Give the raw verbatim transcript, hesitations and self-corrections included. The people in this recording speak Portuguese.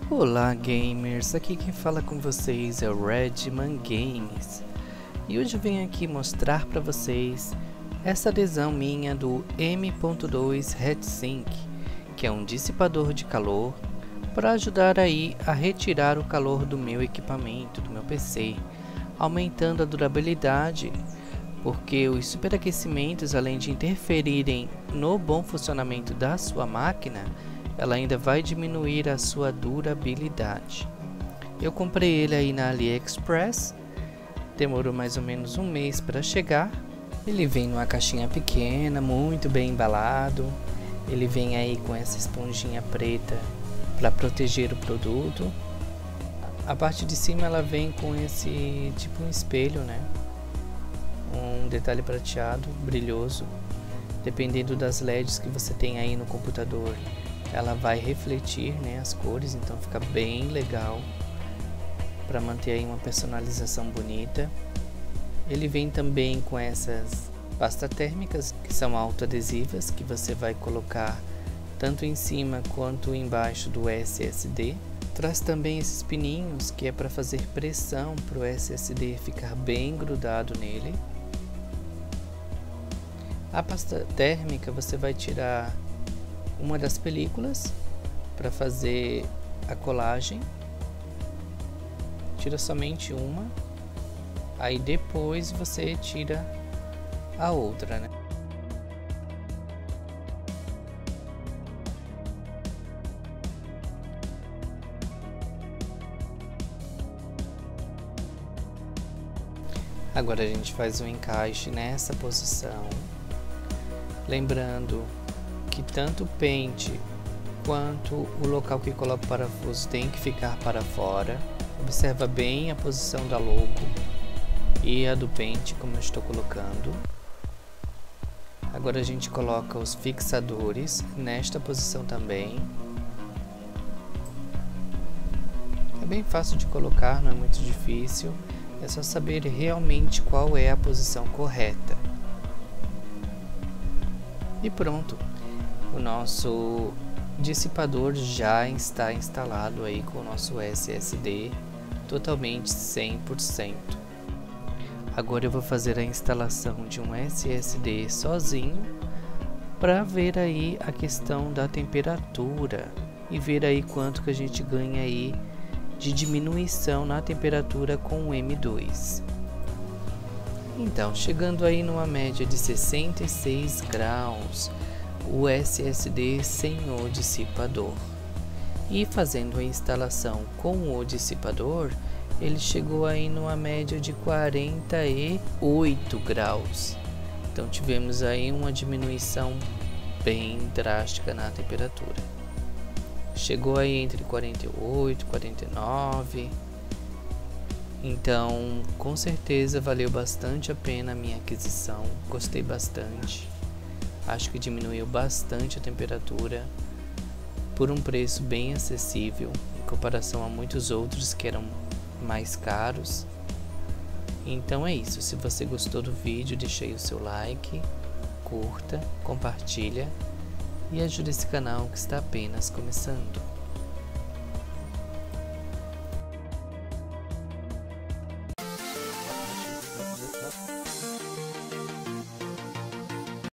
Olá gamers, aqui quem fala com vocês é o Redman Games e hoje eu venho aqui mostrar para vocês essa adesão minha do M ponto dois Heatsink, que é um dissipador de calor para ajudar aí a retirar o calor do meu equipamento, do meu P C, aumentando a durabilidade, porque os superaquecimentos, além de interferirem no bom funcionamento da sua máquina, ela ainda vai diminuir a sua durabilidade. Eu comprei ele aí na AliExpress, demorou mais ou menos um mês para chegar. Ele vem numa caixinha pequena, muito bem embalado. Ele vem aí com essa esponjinha preta para proteger o produto. A parte de cima ela vem com esse tipo um espelho, né? Um detalhe prateado, brilhoso. Dependendo das L E Ds que você tem aí no computador, ela vai refletir, né, as cores, então fica bem legal para manter aí uma personalização bonita. Ele vem também com essas pastas térmicas que são autoadesivas, que você vai colocar tanto em cima quanto embaixo do S S D. Traz também esses pininhos que é para fazer pressão para o S S D ficar bem grudado nele. A pasta térmica você vai tirar uma das películas para fazer a colagem. Tira somente uma, aí depois você tira a outra, né? Agora a gente faz um encaixe nessa posição, lembrando que tanto o pente quanto o local que coloca o parafuso tem que ficar para fora. Observa bem a posição da logo e a do pente, como eu estou colocando. Agora a gente coloca os fixadores nesta posição também. É bem fácil de colocar, não é muito difícil. É só saber realmente qual é a posição correta. E pronto. O nosso dissipador já está instalado aí com o nosso S S D totalmente cem por cento. Agora eu vou fazer a instalação de um S S D sozinho para ver aí a questão da temperatura e ver aí quanto que a gente ganha aí de diminuição na temperatura com o M dois. Então, chegando aí numa média de sessenta e seis graus, o S S D sem o dissipador, e fazendo a instalação com o dissipador, ele chegou aí numa média de quarenta e oito graus. Então tivemos aí uma diminuição bem drástica na temperatura. Chegou aí entre quarenta e oito e quarenta e nove. Então, com certeza valeu bastante a pena a minha aquisição. Gostei bastante. Acho que diminuiu bastante a temperatura por um preço bem acessível em comparação a muitos outros que eram mais caros. Então é isso. Se você gostou do vídeo, deixe aí o seu like, curta, compartilha e ajude esse canal que está apenas começando.